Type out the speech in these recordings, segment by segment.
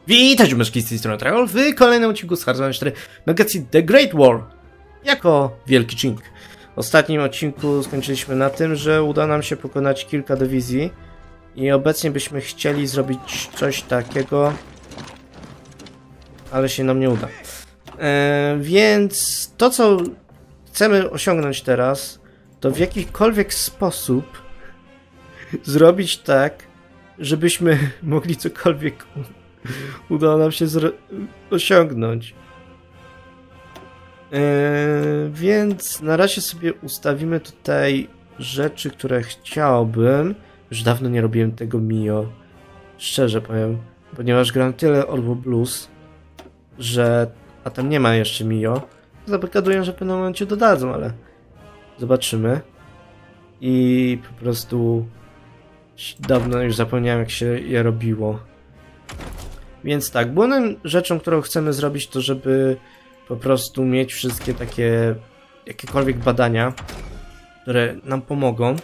Witajcie myszki z tej strony Tragol w kolejnym odcinku z Hearthstone 4 Legacy The Great War jako wielki chink. W ostatnim odcinku skończyliśmy na tym, że uda nam się pokonać kilka dywizji i obecnie byśmy chcieli zrobić coś takiego, ale się nam nie uda. Więc to, co chcemy osiągnąć teraz, to w jakikolwiek sposób zrobić tak, żebyśmy mogli cokolwiek udało nam się osiągnąć. Więc na razie sobie ustawimy tutaj rzeczy, które chciałbym. Już dawno nie robiłem tego Mio. Szczerze powiem. Ponieważ gram tyle Orbu Blues, że... A tam nie ma jeszcze Mio. Zapowiadają, że w pewnym momencie dodadzą, ale... Zobaczymy. I po prostu... Dawno już zapomniałem, jak się je robiło. Więc tak, główną rzeczą, którą chcemy zrobić, to żeby po prostu mieć wszystkie takie jakiekolwiek badania, które nam pomogą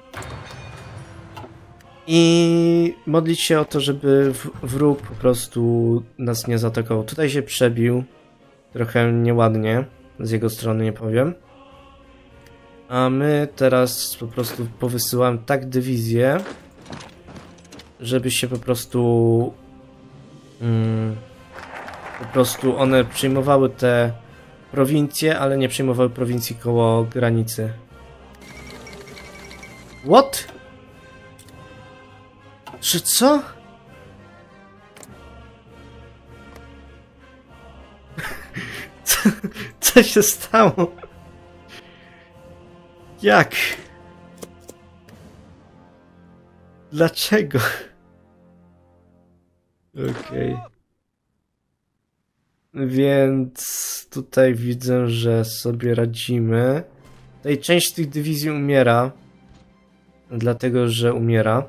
i modlić się o to, żeby wróg po prostu nas nie zaatakował. Tutaj się przebił trochę nieładnie, z jego strony nie powiem. A my teraz po prostu powysyłam tak dywizję, żeby się po prostu one przejmowały te prowincje, ale nie przejmowały prowincji koło granicy. What? Czy co? Co się stało? Jak? Dlaczego? Okej. Więc tutaj widzę, że sobie radzimy. Tutaj część tych dywizji umiera. Dlatego, że umiera.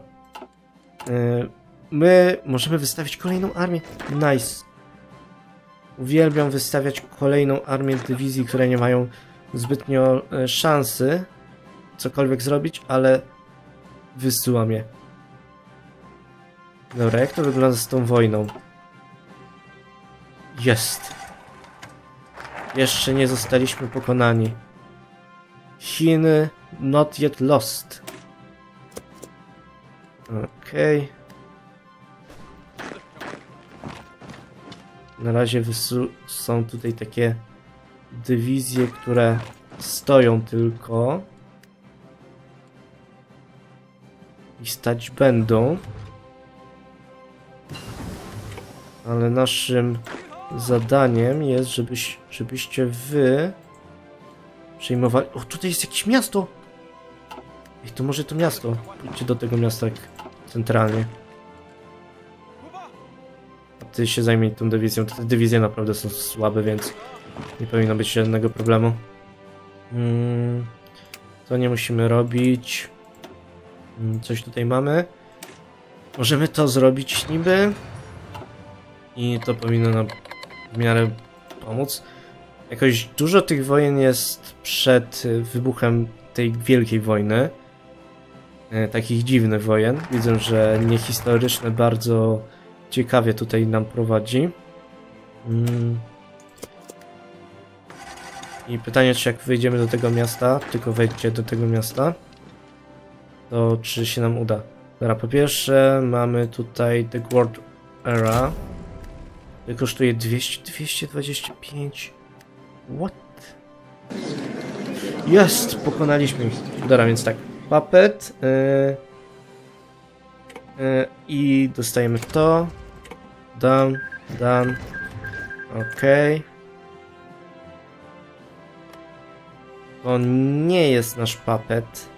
My możemy wystawić kolejną armię. Nice. Uwielbiam wystawiać kolejną armię dywizji, które nie mają zbytnio szansy cokolwiek zrobić, ale wysyłam je. Dobra, jak to wygląda z tą wojną? Jest. Jeszcze nie zostaliśmy pokonani. Chiny not yet lost. Okej. Na razie są tutaj takie dywizje, które stoją tylko. I stać będą. Ale naszym zadaniem jest, żebyście wy przejmowali... O, tutaj jest jakieś miasto! Ej, to może to miasto. Pójdźcie do tego miasta centralnie. A ty się zajmij tą dywizją. Te dywizje naprawdę są słabe, więc nie powinno być żadnego problemu. To nie musimy robić. Coś tutaj mamy. Możemy to zrobić niby. I to powinno nam w miarę pomóc. Jakoś dużo tych wojen jest przed wybuchem tej wielkiej wojny. Takich dziwnych wojen. Widzę, że niehistoryczne bardzo ciekawie tutaj nam prowadzi. I pytanie, czy jak wyjdziemy do tego miasta, tylko wejdźcie do tego miasta, to czy się nam uda. Dobra, po pierwsze mamy tutaj The World Era. Kosztuje 225. What? Jest! Pokonaliśmy ich. Dobra, więc tak. Puppet. I dostajemy to. Done. Done. Okej. To nie jest nasz puppet.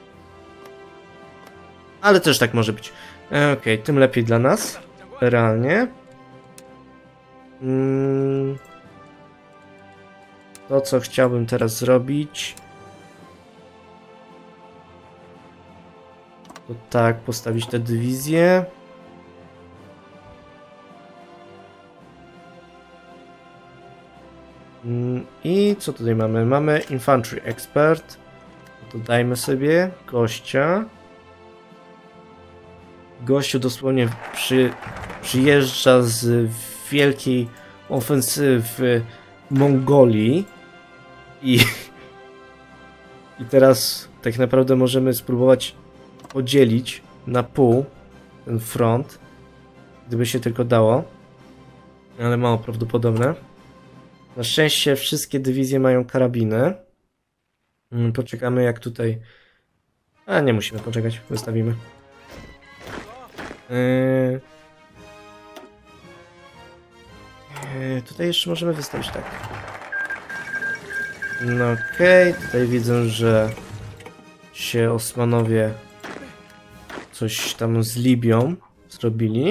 Ale też tak może być. Okej, tym lepiej dla nas. Realnie. To, co chciałbym teraz zrobić, to tak, postawić tę dywizję. I co tutaj mamy? Mamy Infantry Expert. Dodajmy sobie gościa. Gościu dosłownie przyjeżdża z wielkiej ofensywy Mongolii i teraz tak naprawdę możemy spróbować podzielić na pół ten front, gdyby się tylko dało, ale mało prawdopodobne. Na szczęście wszystkie dywizje mają karabiny. Poczekamy jak tutaj... A nie musimy poczekać, wystawimy. Tutaj jeszcze możemy wystawić tak. No okej, tutaj widzę, że się Osmanowie coś tam z Libią zrobili.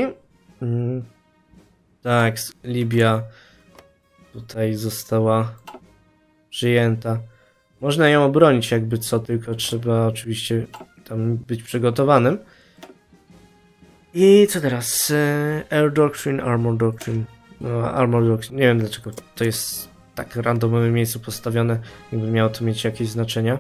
Tak, Libia tutaj została przyjęta. Można ją obronić jakby co, tylko trzeba oczywiście tam być przygotowanym. I co teraz? Air Doctrine, Armor Doctrine. No, Armor Doctrine. Nie wiem dlaczego to jest tak randomowym miejscu postawione, jakby miało to mieć jakieś znaczenie.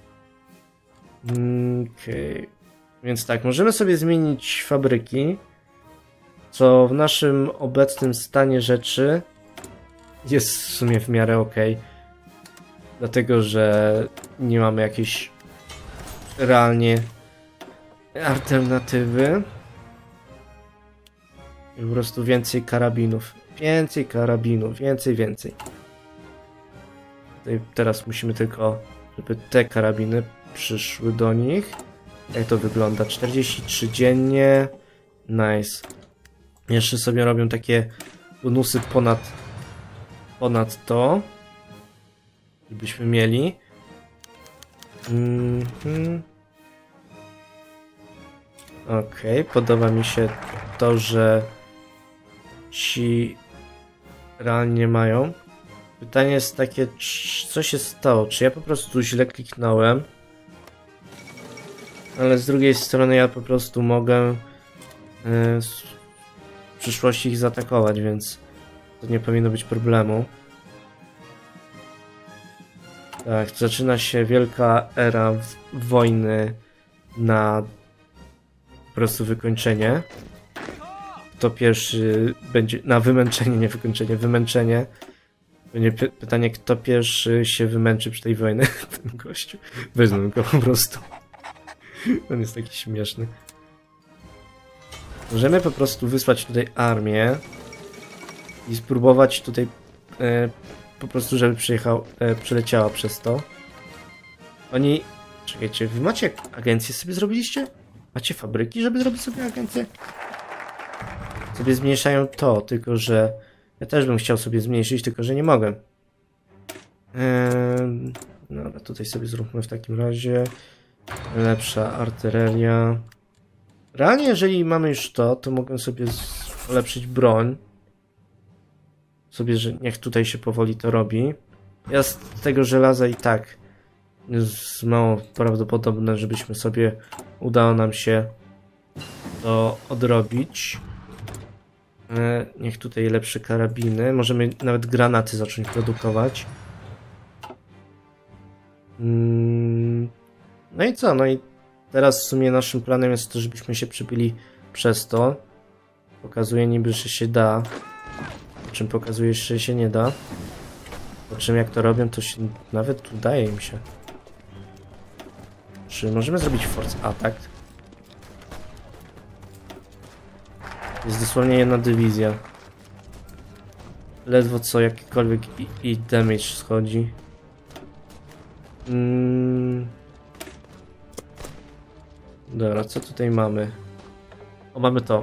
Okej. Więc tak, możemy sobie zmienić fabryki, co w naszym obecnym stanie rzeczy jest w sumie w miarę ok. Dlatego, że nie mamy jakiejś realnie alternatywy. I po prostu więcej karabinów. Więcej karabinów, więcej. Tutaj teraz musimy tylko, żeby te karabiny przyszły do nich. Jak to wygląda? 43 dziennie. Nice. Jeszcze sobie robią takie bonusy ponad to. Żebyśmy mieli. Okej, podoba mi się to, że ci realnie mają. Pytanie jest takie, co się stało? Czy ja po prostu źle kliknąłem? Ale z drugiej strony ja po prostu mogę w przyszłości ich zaatakować, więc to nie powinno być problemu. Tak, zaczyna się wielka era wojny na po prostu wykończenie. Kto pierwszy będzie... Na wymęczenie, nie wykończenie, wymęczenie. Będzie pytanie, kto pierwszy się wymęczy przy tej wojnie. Ten gościu. Wezmę go po prostu. On jest taki śmieszny. Możemy po prostu wysłać tutaj armię i spróbować tutaj po prostu, żeby przyleciała przez to. Oni... Czekajcie, wy macie agencję sobie zrobiliście? Macie fabryki, żeby zrobić sobie agencję? Sobie zmniejszają to, tylko że... Ja też bym chciał sobie zmniejszyć, tylko że nie mogę. Dobra, tutaj sobie zróbmy w takim razie. Lepsza artyleria. Realnie, jeżeli mamy już to mogę sobie ulepszyć broń. Sobie, że niech tutaj się powoli to robi. Ja z tego żelaza i tak jest mało prawdopodobne, żebyśmy sobie udało nam się to odrobić. Niech tutaj lepsze karabiny. Możemy nawet granaty zacząć produkować. No i co? No i teraz w sumie naszym planem jest to, żebyśmy się przybili przez to. Pokazuje niby, że się da. Po czym pokazuje, że się nie da. Po czym jak to robią, to się nawet udaje im się. Czy możemy zrobić force attack? Jest dosłownie jedna dywizja. Ledwo co jakikolwiek i damage schodzi. Dobra, co tutaj mamy? O, mamy to.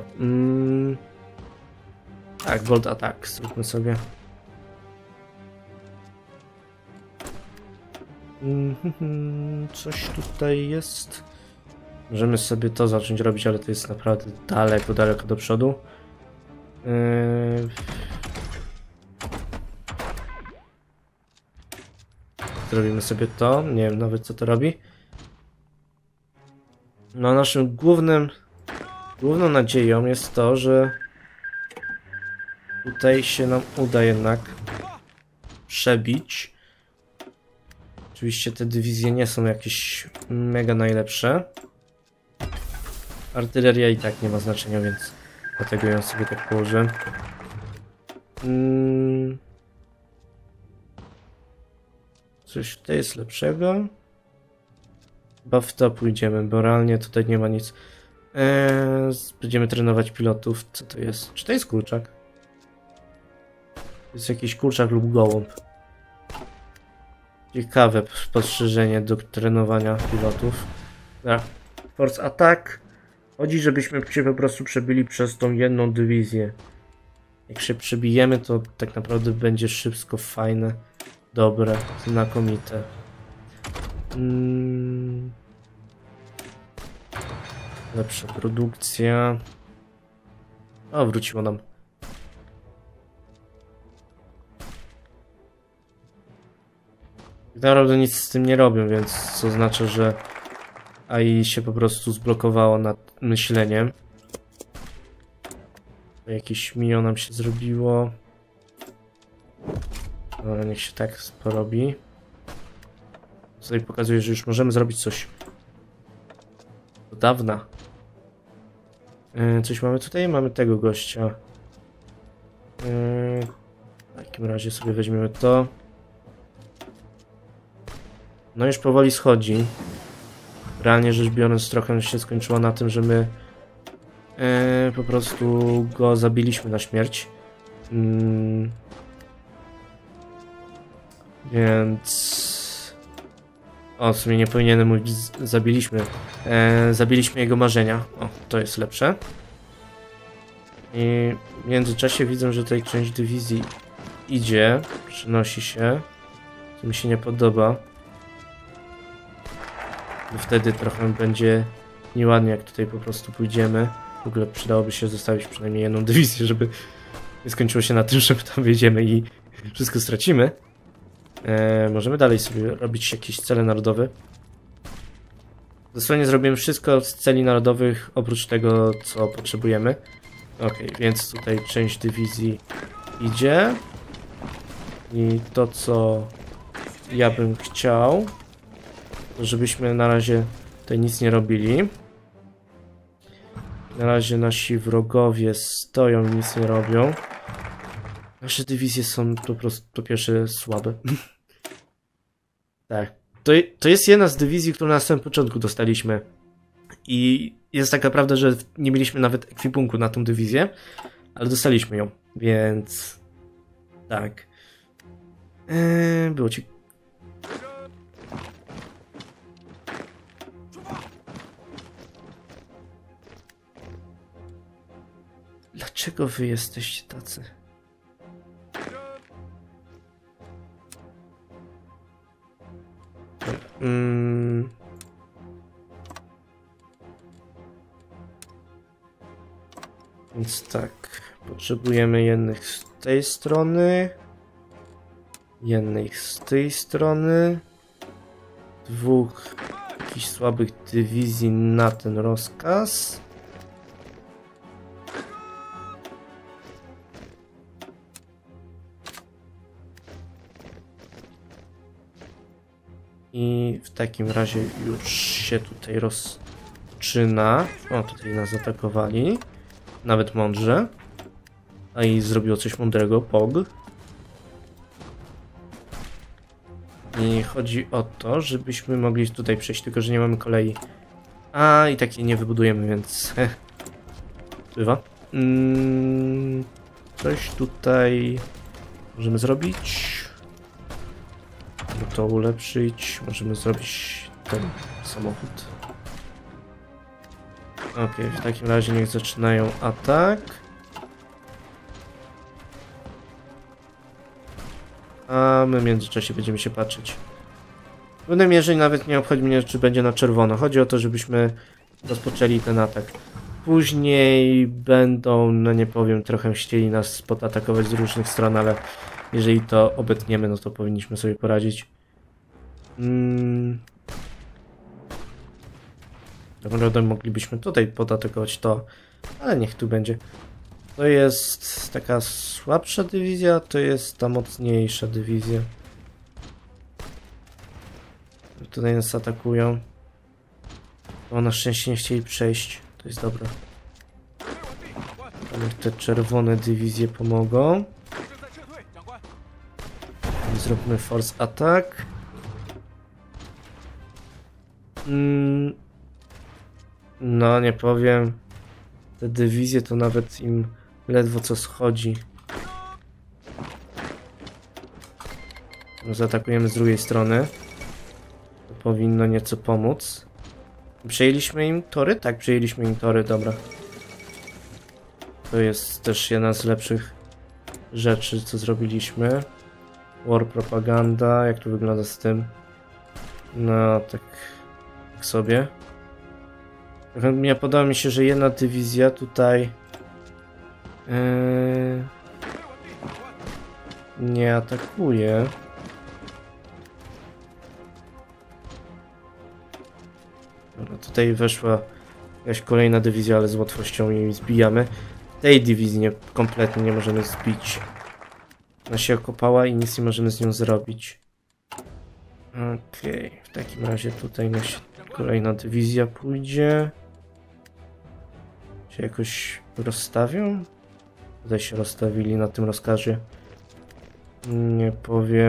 Tak, Gold Attack, zróbmy sobie. Coś tutaj jest. Możemy sobie to zacząć robić, ale to jest naprawdę daleko do przodu. Zrobimy sobie to. Nie wiem nawet co to robi. No naszym główną nadzieją jest to, że tutaj się nam uda jednak przebić. Oczywiście te dywizje nie są jakieś mega najlepsze. Artyleria i tak nie ma znaczenia, więc Dlatego ją sobie tak położę. Coś tutaj jest lepszego? Chyba w to pójdziemy, bo realnie tutaj nie ma nic. Będziemy trenować pilotów. Co to jest? Czy to jest kurczak? To jest jakiś kurczak lub gołąb. Ciekawe spostrzeżenie do trenowania pilotów. Force Attack. Chodzi, żebyśmy się po prostu przebili przez tą jedną dywizję. Jak się przebijemy, to tak naprawdę będzie szybko fajne, dobre, znakomite. Lepsza produkcja. O, wróciło nam. Tak naprawdę nic z tym nie robię, więc co oznacza, że AI się po prostu zblokowało nad myśleniem. Jakieś mio nam się zrobiło. Dobra, niech się tak porobi. Tutaj pokazuje, że już możemy zrobić coś do dawna. Coś mamy tutaj? Mamy tego gościa. W takim razie sobie weźmiemy to. No już powoli schodzi. Realnie rzecz biorąc, trochę się skończyło na tym, że my po prostu go zabiliśmy na śmierć. Więc... O, w sumie nie powinienem mówić, zabiliśmy jego marzenia. O, to jest lepsze. I w międzyczasie widzę, że tutaj część dywizji idzie, przenosi się. Co mi się nie podoba. Bo wtedy trochę będzie nieładnie, jak tutaj po prostu pójdziemy. W ogóle przydałoby się zostawić przynajmniej jedną dywizję, żeby nie skończyło się na tym, że my tam wjedziemy i wszystko stracimy. Możemy dalej sobie robić jakieś cele narodowe. Dosłownie zrobimy wszystko z celi narodowych, oprócz tego, co potrzebujemy. Ok, więc tutaj część dywizji idzie. I to, co ja bym chciał, to żebyśmy na razie tutaj nic nie robili. Na razie nasi wrogowie stoją i nic nie robią. Nasze dywizje są po prostu po pierwsze słabe. Tak. To jest jedna z dywizji, którą na samym początku dostaliśmy. I jest taka prawda, że nie mieliśmy nawet ekwipunku na tą dywizję, ale dostaliśmy ją, więc... Tak. Było ci... Dlaczego wy jesteście tacy? Więc tak, potrzebujemy jednych z tej strony, jednych z tej strony, dwóch jakichś słabych dywizji na ten rozkaz. I w takim razie już się tutaj rozczyna. O, tutaj nas zaatakowali. Nawet mądrze. A i zrobiło coś mądrego, POG. I chodzi o to, żebyśmy mogli tutaj przejść, tylko że nie mamy kolei. A i tak jej nie wybudujemy, więc... Bywa. Coś tutaj możemy zrobić. To ulepszyć. Możemy zrobić ten samochód. Ok, w takim razie niech zaczynają atak. A my w międzyczasie będziemy się patrzeć. W pewnej mierze nawet nie obchodzi mnie, czy będzie na czerwono. Chodzi o to, żebyśmy rozpoczęli ten atak. Później będą, no nie powiem, trochę chcieli nas podatakować z różnych stron, ale jeżeli to obetniemy, no to powinniśmy sobie poradzić. Tak naprawdę moglibyśmy tutaj podatakować to, ale niech tu będzie. To jest taka słabsza dywizja, to jest ta mocniejsza dywizja. Tutaj nas atakują. O, na szczęście nie chcieli przejść, to jest dobre. Niech te czerwone dywizje pomogą. Zróbmy force attack. No, nie powiem. Te dywizje to nawet im ledwo co schodzi. Zaatakujemy z drugiej strony. To powinno nieco pomóc. Przejęliśmy im tory? Tak, przejęliśmy im tory, dobra. To jest też jedna z lepszych rzeczy, co zrobiliśmy. War propaganda, jak to wygląda z tym? No, tak sobie. Nie podoba mi się, że jedna dywizja tutaj nie atakuje. Dobra, tutaj weszła jakaś kolejna dywizja, ale z łatwością jej zbijamy. Tej dywizji kompletnie nie możemy zbić. Ona się okopała i nic nie możemy z nią zrobić. Okej, w takim razie tutaj kolejna dywizja pójdzie. Się jakoś rozstawią? Tutaj się rozstawili na tym rozkazie. Nie powiem.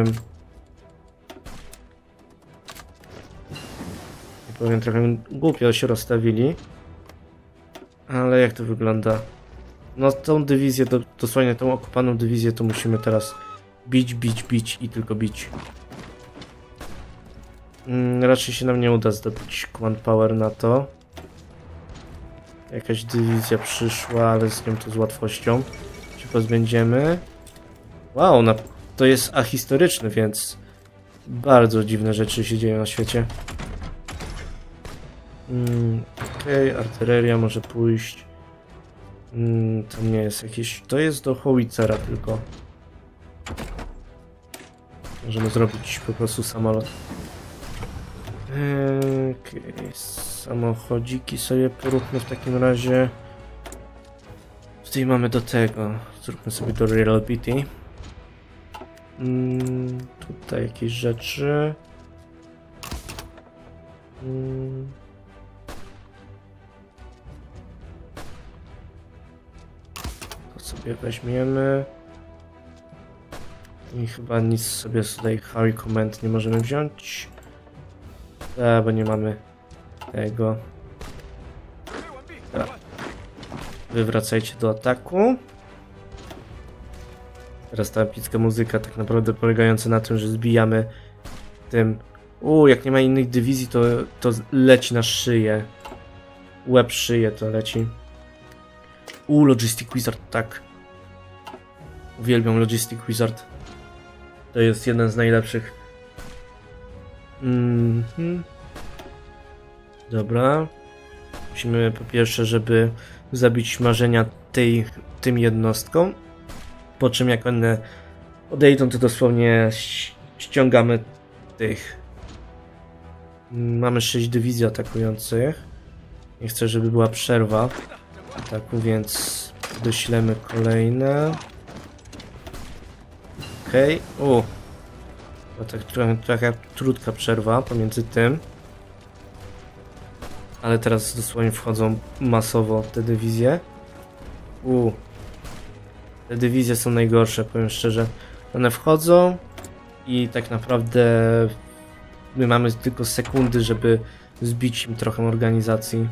Nie powiem, trochę głupio się rozstawili. Ale jak to wygląda? No tą dywizję, dosłownie tą okupaną dywizję to musimy teraz bić i tylko bić. Raczej się nam nie uda zdobyć command power na to. Jakaś dywizja przyszła, ale z nią to z łatwością się pozbędziemy. Wow, to jest ahistoryczny, więc bardzo dziwne rzeczy się dzieją na świecie. Okej, artyleria może pójść. To nie jest jakieś... To jest do howicera tylko. Możemy zrobić po prostu samolot. Okej, samochodziki sobie poróbmy w takim razie. Tutaj mamy do tego. Zróbmy sobie do reliability. Tutaj jakieś rzeczy. To sobie weźmiemy. I chyba nic sobie tutaj Harry Command nie możemy wziąć. Bo nie mamy tego. Wy wracajcie do ataku. Teraz ta epicka muzyka tak naprawdę polegająca na tym, że zbijamy tym... jak nie ma innych dywizji, to leci na szyję. Łeb szyję to leci. Logistic Wizard, tak. Uwielbiam Logistic Wizard. To jest jeden z najlepszych. Dobra. Musimy po pierwsze, żeby zabić marzenia tym jednostkom. Po czym jak one odejdą, to dosłownie ściągamy tych. Mamy 6 dywizji atakujących. Nie chcę, żeby była przerwa ataku, więc doślemy kolejne. Okej. To tak trochę krótka przerwa pomiędzy tym. Ale teraz dosłownie wchodzą masowo te dywizje. Te dywizje są najgorsze, powiem szczerze. One wchodzą i tak naprawdę my mamy tylko sekundy, żeby zbić im trochę organizacji.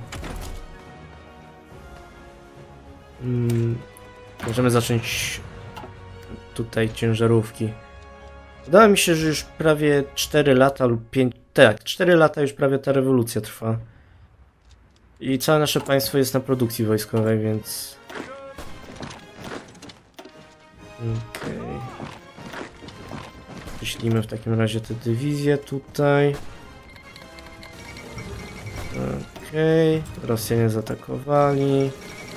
Możemy zacząć tutaj ciężarówki. Wydaje mi się, że już prawie 4 lata lub 5... Tak, 4 lata już prawie ta rewolucja trwa. I całe nasze państwo jest na produkcji wojskowej, więc... Okej. Wyślijmy w takim razie te dywizje tutaj. Okej. Rosjanie zaatakowali.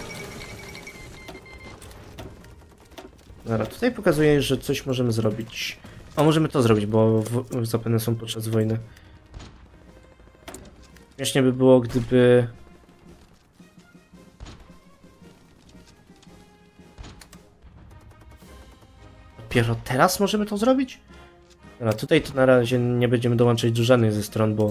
Dobra, tutaj pokazuje, że coś możemy zrobić. Możemy to zrobić, bo zapewne są podczas wojny. Śmiesznie by było, gdyby... Dopiero teraz możemy to zrobić? Dobra, tutaj to na razie nie będziemy dołączać do żadnej ze stron, bo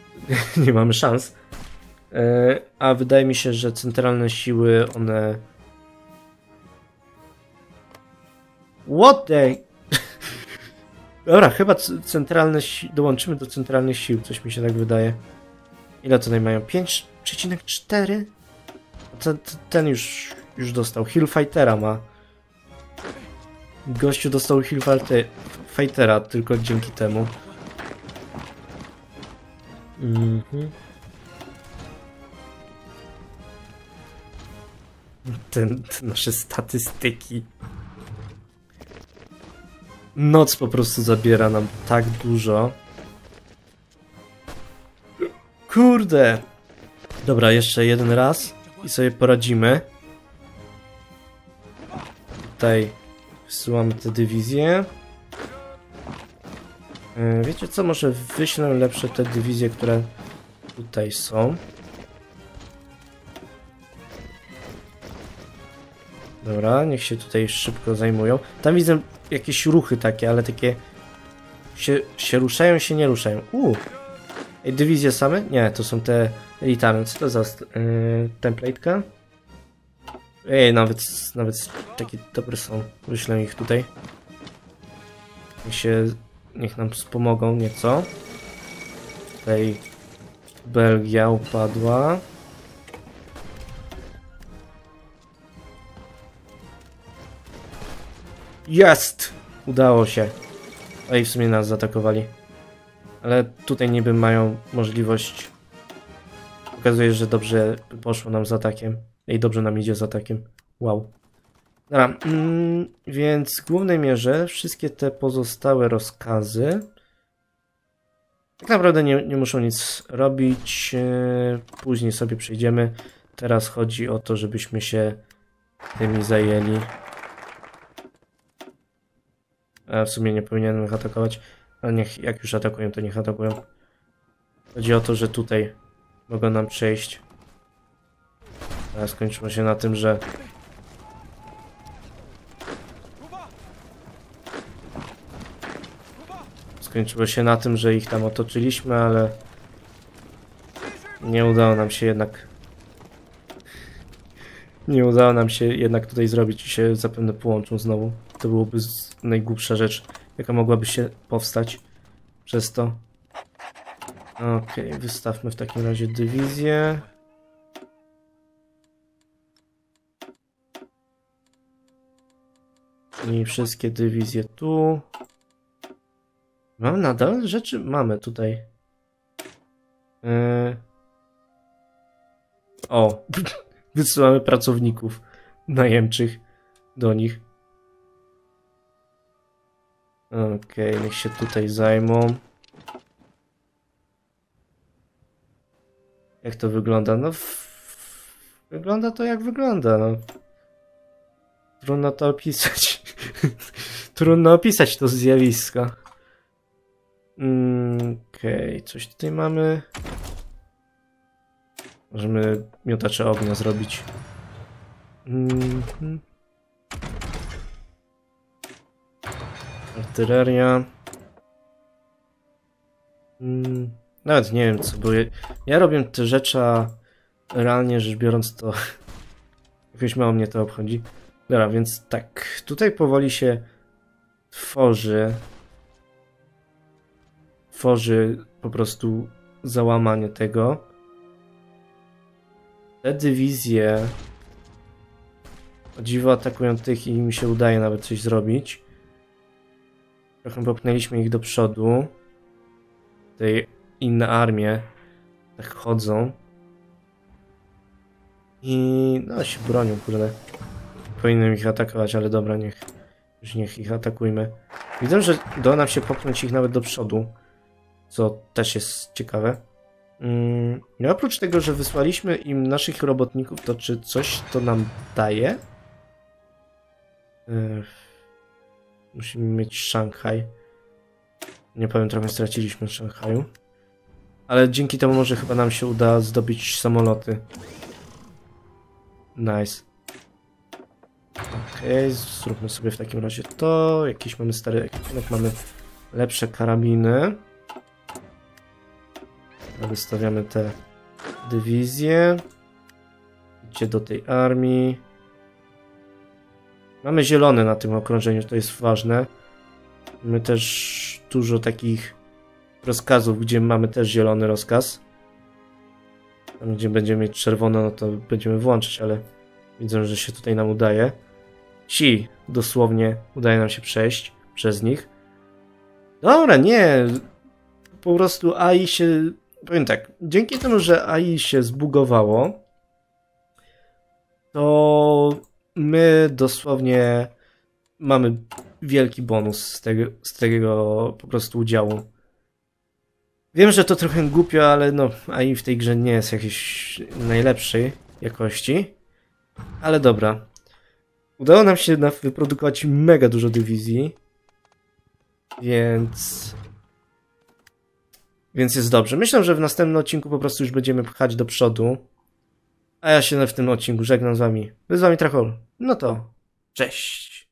nie mamy szans. A wydaje mi się, że centralne siły, one What the... Dobra, chyba centralne dołączymy do centralnych sił, coś mi się tak wydaje. Ile tutaj mają? 5,4? Ten już dostał. Hillfightera ma. Gościu dostał Hillfightera tylko dzięki temu. Te nasze statystyki. Noc po prostu zabiera nam tak dużo. Kurde! Dobra, jeszcze jeden raz i sobie poradzimy. Tutaj wysyłamy te dywizje. Wiecie co? Może wyślę lepsze te dywizje, które tutaj są. Dobra, niech się tutaj szybko zajmują. Tam widzę jakieś ruchy takie, ale takie... się ruszają, się nie ruszają. Ej, dywizje same? Nie, to są te elitarne. Co to za template'ka? Ej, nawet takie dobre są. Wyślę ich tutaj. Niech nam wspomogą nieco. Tutaj Belgia upadła. Jest! Udało się. Ej, w sumie nas zaatakowali. Ale tutaj niby mają możliwość... Okazuje się, że dobrze poszło nam z atakiem. Ej, dobrze nam idzie z atakiem. Wow. Dobra, więc w głównej mierze wszystkie te pozostałe rozkazy tak naprawdę nie muszą nic robić. Później sobie przejdziemy. Teraz chodzi o to, żebyśmy się tymi zajęli. A w sumie nie powinienem ich atakować. Ale niech, jak już atakują, to niech atakują. Chodzi o to, że tutaj mogą nam przejść. A skończyło się na tym, że... Skończyło się na tym, że ich tam otoczyliśmy, ale... Nie udało nam się jednak... Nie udało nam się jednak tutaj zrobić i się zapewne połączą znowu. To byłoby najgłupsza rzecz, jaka mogłaby się powstać przez to. Okej, wystawmy w takim razie dywizję. I wszystkie dywizje tu. Mamy nadal rzeczy? Mamy tutaj. O, wysyłamy pracowników najemczych do nich. Okej, niech się tutaj zajmą. Jak to wygląda? No, wygląda to jak wygląda, no. Trudno to opisać. Trudno opisać to zjawisko. Okej, coś tutaj mamy. Możemy miotacze ognia zrobić. Artyleria. Nawet nie wiem co, bo ja robię te rzeczy, a realnie rzecz biorąc to jakoś mało mnie to obchodzi. Dobra, więc tak, tutaj powoli się tworzy po prostu załamanie tego. Te dywizje o dziwo atakują tych i im się udaje nawet coś zrobić. Trochę popchnęliśmy ich do przodu. Tutaj inne armie tak chodzą. I no się bronią, kurde. Powinienem ich atakować, ale dobra, niech ich atakujmy. Widzę, że udało nam się popchnąć ich nawet do przodu. Co też jest ciekawe. No oprócz tego, że wysłaliśmy im naszych robotników, to czy coś to nam daje? Musimy mieć Szanghaj. Nie powiem, trochę straciliśmy w Szanghaju. Ale dzięki temu może chyba nam się uda zdobyć samoloty. Nice. Okej, zróbmy sobie w takim razie to. Jakiś mamy stary ekwipunek, mamy lepsze karabiny. Wystawiamy te dywizje. Idźcie do tej armii. Mamy zielone na tym okrążeniu, to jest ważne. Mamy też dużo takich rozkazów, gdzie mamy też zielony rozkaz. Tam, gdzie będziemy mieć czerwono, no to będziemy włączyć, ale widzę, że się tutaj nam udaje. Dosłownie udaje nam się przejść przez nich. Dobra, nie. Po prostu AI się... Powiem tak, dzięki temu, że AI się zbugowało, to my dosłownie mamy wielki bonus z tego po prostu udziału. Wiem, że to trochę głupio, ale no AI w tej grze nie jest jakiejś najlepszej jakości. Ale dobra. Udało nam się wyprodukować mega dużo dywizji. Więc jest dobrze. Myślę, że w następnym odcinku po prostu już będziemy pchać do przodu. A ja się w tym odcinku żegnam z wami. Był z wami Trachol. No to cześć.